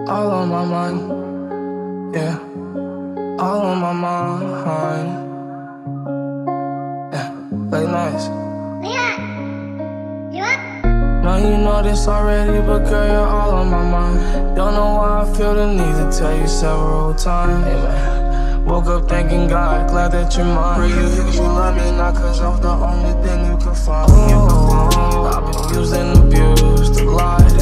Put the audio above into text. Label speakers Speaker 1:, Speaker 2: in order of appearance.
Speaker 1: all on my mind, yeah, all on my mind, yeah, late nights. Now you know this already, but girl, you're all on my mind. Don't know why I feel the need to tell you several times, yeah, man. Woke up thanking God, glad that you're mine. Pray you hear cause you love me, not cause I'm the only thing you can find. I've been used and abused, a lot.